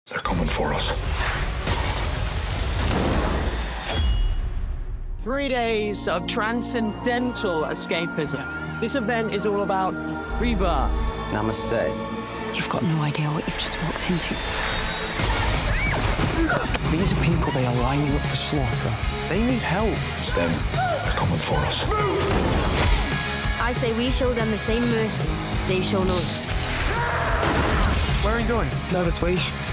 They're coming for us. 3 days of transcendental escapism. This event is all about rebirth. Namaste. You've got no idea what you've just walked into. These are people, they are lining up for slaughter. They need help. It's them. They're coming for us. I say we show them the same mercy they've shown us. Where are you going? Nervous, we.